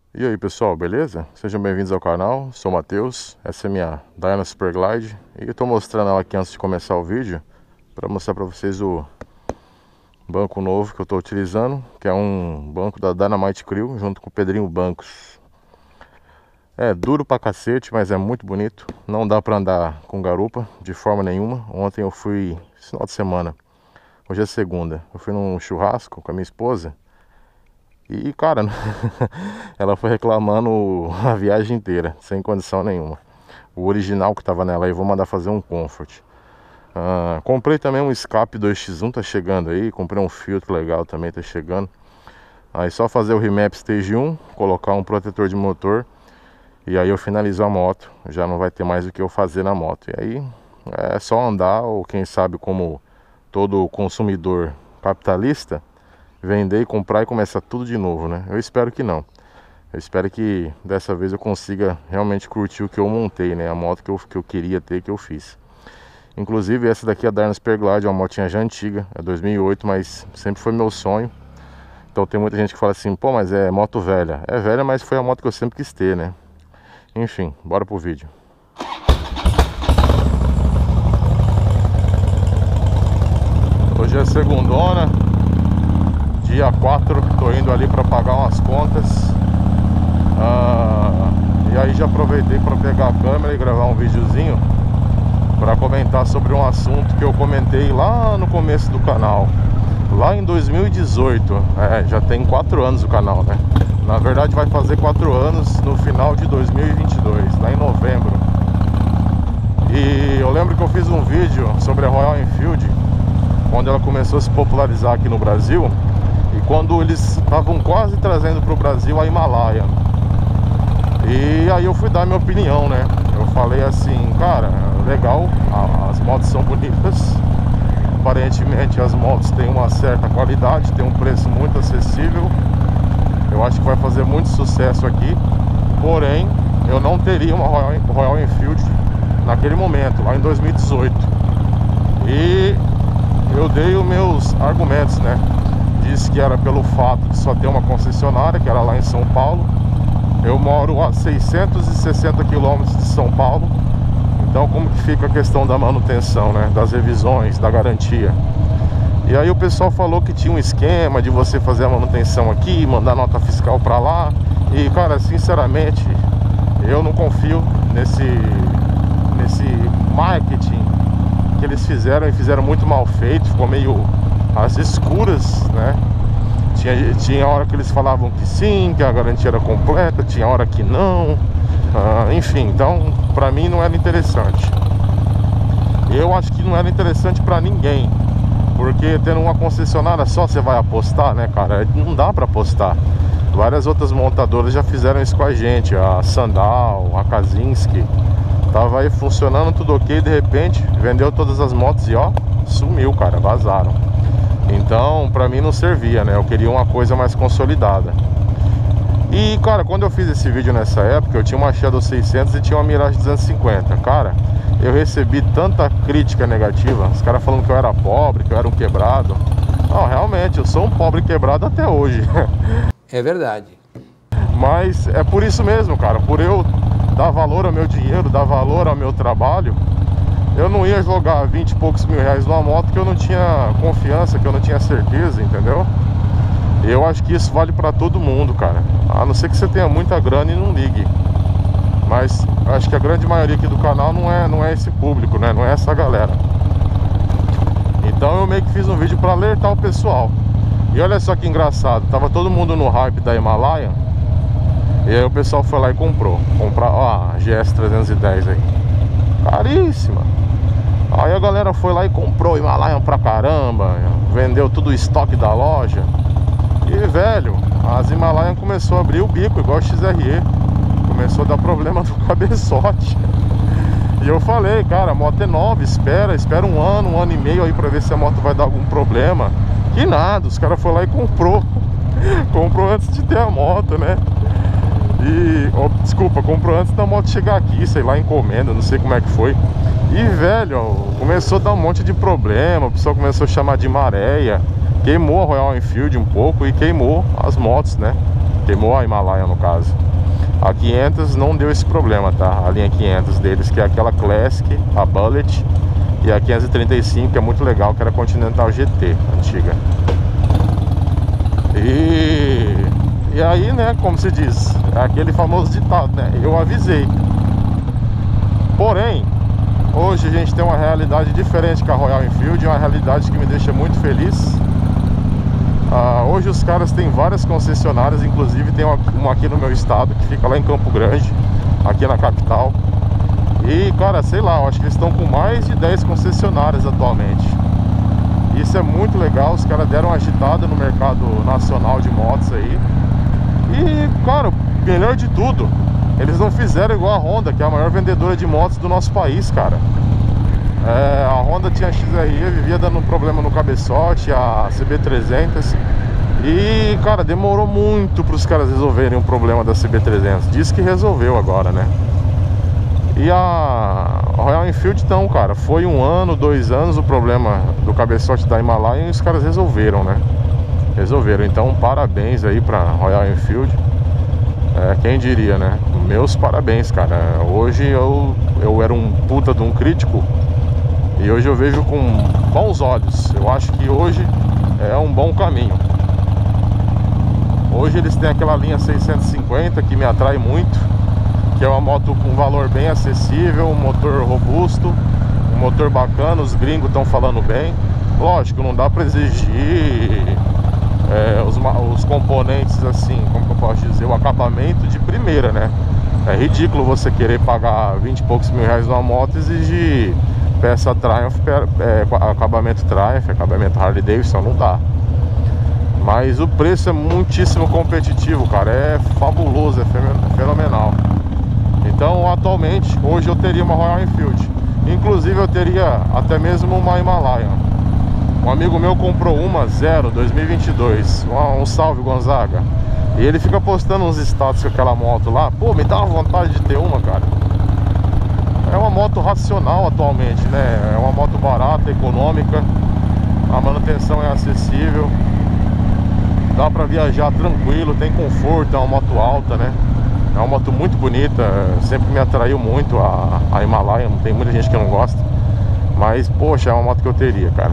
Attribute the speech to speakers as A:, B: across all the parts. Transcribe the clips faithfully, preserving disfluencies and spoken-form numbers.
A: E aí pessoal, beleza? Sejam bem-vindos ao canal, sou o Matheus, essa é minha Dyna Superglide e eu estou mostrando ela aqui antes de começar o vídeo para mostrar para vocês o banco novo que eu estou utilizando, que é um banco da Dynamite Crew junto com o Pedrinho Bancos. É duro pra cacete, mas é muito bonito, não dá para andar com garupa de forma nenhuma. Ontem eu fui, final de semana, hoje é segunda, eu fui num churrasco com a minha esposa. E cara, ela foi reclamando a viagem inteira, sem condição nenhuma. O original que tava nela aí, vou mandar fazer um Comfort. ah, Comprei também um escape dois por um, tá chegando aí. Comprei um filtro legal também, tá chegando. Aí só fazer o remap Stage um, colocar um protetor de motor, e aí eu finalizo a moto. Já não vai ter mais o que eu fazer na moto. E aí é só andar, ou quem sabe, como todo consumidor capitalista, vender e comprar e começar tudo de novo, né? Eu espero que não. Eu espero que dessa vez eu consiga realmente curtir o que eu montei, né? A moto que eu, que eu queria ter, que eu fiz. Inclusive essa daqui é a Dyna Superglide, é uma motinha já antiga, é dois mil e oito, mas sempre foi meu sonho. Então tem muita gente que fala assim, pô, mas é moto velha. É velha, mas foi a moto que eu sempre quis ter, né? Enfim, bora pro vídeo. Hoje é segundona, dia quatro, tô indo ali para pagar umas contas. ah, E aí já aproveitei para pegar a câmera e gravar um videozinho para comentar sobre um assunto que eu comentei lá no começo do canal, lá em dois mil e dezoito. É, já tem quatro anos o canal, né? Na verdade vai fazer quatro anos no final de dois mil e vinte e dois, lá em novembro. E eu lembro que eu fiz um vídeo sobre a Royal Enfield quando ela começou a se popularizar aqui no Brasil, e quando eles estavam quase trazendo para o Brasil a Himalaia. E aí eu fui dar minha opinião, né? Eu falei assim, cara, legal, as motos são bonitas, aparentemente as motos têm uma certa qualidade, tem um preço muito acessível, eu acho que vai fazer muito sucesso aqui. Porém, eu não teria uma Royal, Royal Enfield naquele momento, lá em dois mil e dezoito. E eu dei os meus argumentos, né? Disse que era pelo fato de só ter uma concessionária, que era lá em São Paulo. Eu moro a seiscentos e sessenta quilômetros de São Paulo. Então como que fica a questão da manutenção, né? Das revisões, da garantia. E aí o pessoal falou que tinha um esquema de você fazer a manutenção aqui, mandar nota fiscal pra lá. E cara, sinceramente, eu não confio nesse, nesse marketing que eles fizeram, e fizeram muito mal feito. Ficou meio às escuras, né? Tinha, tinha hora que eles falavam que sim, que a garantia era completa, tinha hora que não. ah, Enfim, então pra mim não era interessante. Eu acho que não era interessante pra ninguém, porque tendo uma concessionária só você vai apostar, né, cara? Não dá pra apostar. Várias outras montadoras já fizeram isso com a gente. A Sandal, a Kazinski, tava aí funcionando tudo ok, de repente vendeu todas as motos e ó, sumiu, cara, vazaram. Então pra mim não servia, né? Eu queria uma coisa mais consolidada. E cara, quando eu fiz esse vídeo nessa época, eu tinha uma Shadow seiscentos e tinha uma Mirage duzentos e cinquenta. Cara, eu recebi tanta crítica negativa, os caras falando que eu era pobre, que eu era um quebrado. Não, realmente, eu sou um pobre quebrado até hoje.
B: É verdade.
A: Mas é por isso mesmo, cara, por eu dar valor ao meu dinheiro, dar valor ao meu trabalho, eu não ia jogar vinte e poucos mil reais numa moto que eu não tinha confiança, que eu não tinha certeza, entendeu? Eu acho que isso vale pra todo mundo, cara. A não ser que você tenha muita grana e não ligue. Mas acho que a grande maioria aqui do canal não é, não é esse público, né? Não é essa galera. Então eu meio que fiz um vídeo pra alertar o pessoal. E olha só que engraçado, tava todo mundo no hype da Himalaia, e aí o pessoal foi lá e comprou. Comprar, ó, a G S trezentos e dez aí, caríssima. Aí a galera foi lá e comprou Himalaia pra caramba, vendeu tudo o estoque da loja. E velho, as Himalaia começou a abrir o bico, igual a X R E. Começou a dar problema no cabeçote. E eu falei, cara, a moto é nova, espera, espera um ano, um ano e meio aí pra ver se a moto vai dar algum problema. Que nada, os caras foram lá e comprou. Comprou antes de ter a moto, né? E, oh, desculpa, comprou antes da moto chegar aqui, sei lá, encomenda, não sei como é que foi. E, velho, começou a dar um monte de problema, o pessoal começou a chamar de maréia. Queimou a Royal Enfield um pouco e queimou as motos, né? queimou a Himalaia no caso. A quinhentos não deu esse problema, tá? A linha quinhentos deles, que é aquela Classic, a Bullet, e a quinhentos e trinta e cinco, que é muito legal, que era a Continental G T, antiga. E, e aí, né, como se diz, é aquele famoso ditado, né? Eu avisei. Porém, hoje a gente tem uma realidade diferente com a Royal Enfield, uma realidade que me deixa muito feliz. Ah, hoje os caras têm várias concessionárias, inclusive tem uma, uma aqui no meu estado, que fica lá em Campo Grande, aqui na capital. E, cara, sei lá, eu acho que eles estão com mais de dez concessionárias atualmente. Isso é muito legal, os caras deram uma agitada no mercado nacional de motos aí. E, cara, melhor de tudo, eles não fizeram igual a Honda, que é a maior vendedora de motos do nosso país, cara. É, a Honda tinha a X R E, vivia dando problema no cabeçote, a C B trezentos. E, cara, demorou muito para os caras resolverem o problema da C B trezentos. Diz que resolveu agora, né? E a Royal Enfield, então, cara, foi um ano, dois anos o problema do cabeçote da Himalaia e os caras resolveram, né? Resolveram. Então, parabéns aí pra Royal Enfield. É, quem diria, né? Meus parabéns, cara. Hoje eu, eu era um puta de um crítico e hoje eu vejo com bons olhos. Eu acho que hoje é um bom caminho. Hoje eles têm aquela linha seiscentos e cinquenta que me atrai muito, que é uma moto com valor bem acessível, um motor robusto, um motor bacana, os gringos estão falando bem. Lógico, não dá para exigir é, os, os componentes assim, como que eu posso dizer, o acabamento de primeira, né? É ridículo você querer pagar vinte e poucos mil reais numa moto e exigir peça Triumph, é, acabamento Triumph, acabamento Harley Davidson, não dá. Mas o preço é muitíssimo competitivo, cara, é fabuloso, é fenomenal. Então, atualmente, hoje eu teria uma Royal Enfield. Inclusive, eu teria até mesmo uma Himalaia. Um amigo meu comprou uma zero dois mil e vinte e dois. Um, um salve, Gonzaga. E ele fica postando uns status com aquela moto lá. Pô, me dá uma vontade de ter uma, cara. É uma moto racional atualmente, né? É uma moto barata, econômica. A manutenção é acessível. Dá pra viajar tranquilo, tem conforto, é uma moto alta, né? É uma moto muito bonita, sempre me atraiu muito a, a Himalaia, tem muita gente que não gosta. Mas, poxa, é uma moto que eu teria, cara.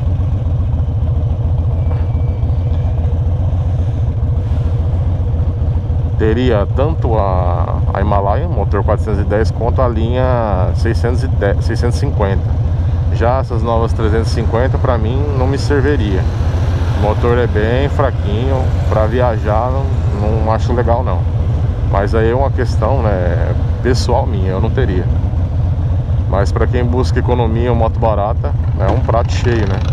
A: Teria tanto a, a Himalaia, motor quatrocentos e dez, quanto a linha seiscentos e dez, seiscentos e cinquenta. Já essas novas trezentos e cinquenta, pra mim, não me serviria. O motor é bem fraquinho, pra viajar não, não acho legal não. Mas aí é uma questão, né, pessoal minha, eu não teria. Mas para quem busca economia, uma moto barata, é um prato cheio, né?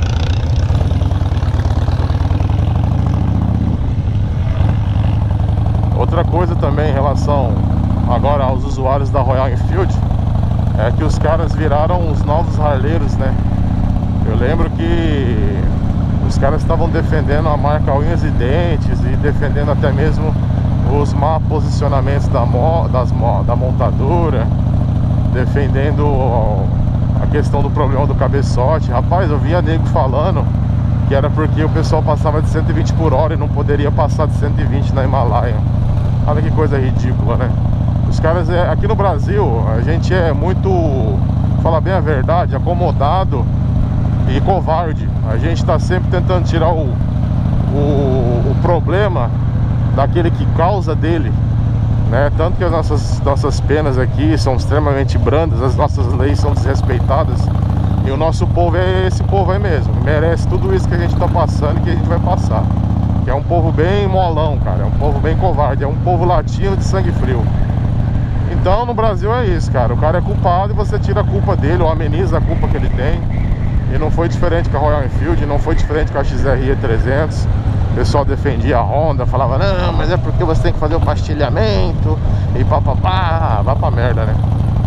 A: Outra coisa também em relação agora aos usuários da Royal Enfield é que os caras viraram os novos harleiros, né? Eu lembro que os caras estavam defendendo a marca unhas e dentes e defendendo até mesmo os má posicionamentos da, mo das mo da montadora, defendendo a questão do problema do cabeçote. Rapaz, eu via nego falando que era porque o pessoal passava de cento e vinte por hora e não poderia passar de cento e vinte na Himalaia. Olha que coisa ridícula, né? Os caras, é, aqui no Brasil, a gente é muito, fala bem a verdade, acomodado e covarde. A gente tá sempre tentando tirar o, o, o problema daquele que causa dele, né? Tanto que as nossas, nossas penas aqui são extremamente brandas, as nossas leis são desrespeitadas. E o nosso povo é esse povo aí mesmo, merece tudo isso que a gente tá passando e que a gente vai passar. Que é um povo bem molão, cara, é um povo bem covarde, é um povo latino de sangue frio. Então no Brasil é isso, cara, o cara é culpado e você tira a culpa dele ou ameniza a culpa que ele tem. E não foi diferente com a Royal Enfield, não foi diferente com a X R E trezentos. O pessoal defendia a Honda, falava, não, mas é porque você tem que fazer o pastilhamento e papapá, vá pra merda, né?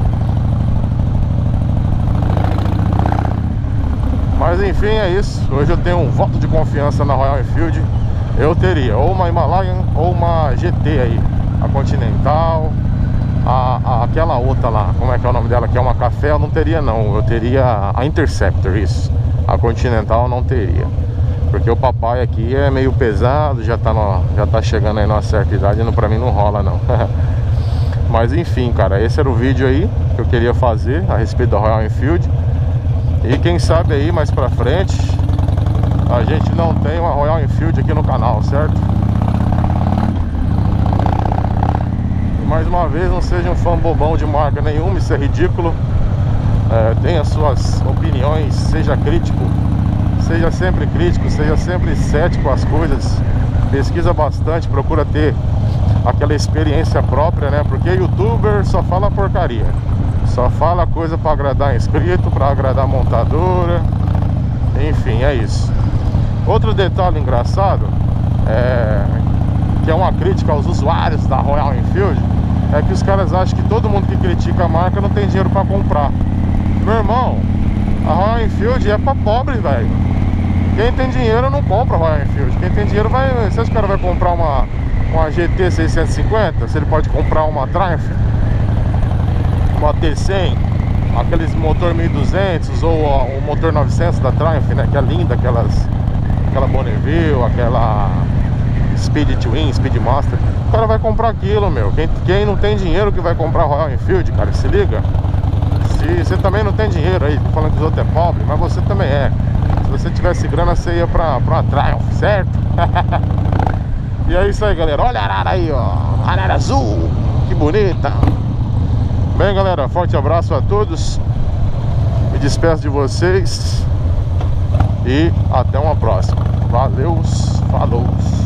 A: Mas enfim, é isso. Hoje eu tenho um voto de confiança na Royal Enfield. Eu teria ou uma Himalayan ou uma G T aí, a Continental, a, a, aquela outra lá, como é que é o nome dela, que é uma café, eu não teria não. Eu teria a Interceptor, isso. A Continental eu não teria. Porque o papai aqui é meio pesado, já tá, no, já tá chegando aí numa certa idade, não, pra mim não rola não. Mas enfim, cara, esse era o vídeo aí que eu queria fazer a respeito da Royal Enfield. E quem sabe aí mais pra frente a gente não tem uma Royal Enfield aqui no canal, certo? E mais uma vez, não seja um fã bobão de marca nenhuma, isso é ridículo. É, tenha suas opiniões, seja crítico. Seja sempre crítico, seja sempre cético às coisas. Pesquisa bastante, procura ter aquela experiência própria, né? Porque youtuber só fala porcaria. Só fala coisa pra agradar inscrito, pra agradar montadora. Enfim, é isso. Outro detalhe engraçado, é, que é uma crítica aos usuários da Royal Enfield, é que os caras acham que todo mundo que critica a marca não tem dinheiro pra comprar. Meu irmão, a Royal Enfield é pra pobre, velho. Quem tem dinheiro não compra Royal Enfield. Quem tem dinheiro vai... Você acha que o cara vai comprar uma, uma G T seiscentos e cinquenta? Se ele pode comprar uma Triumph, uma T cem, aqueles motor mil e duzentos ou o motor novecentos da Triumph, né? Que é linda, aquelas... Aquela Bonneville, aquela Speed Twin, Speed Master. O cara vai comprar aquilo, meu. Quem, quem não tem dinheiro que vai comprar Royal Enfield, cara, se liga. Se você também não tem dinheiro aí, falando que os outros é pobre, mas você também é. Se você tivesse grana, você ia pra, pra uma Triumph, certo? E é isso aí, galera. Olha a arara aí, ó. Arara azul. Que bonita. Bem, galera, forte abraço a todos. Me despeço de vocês. E até uma próxima. Valeu, falou.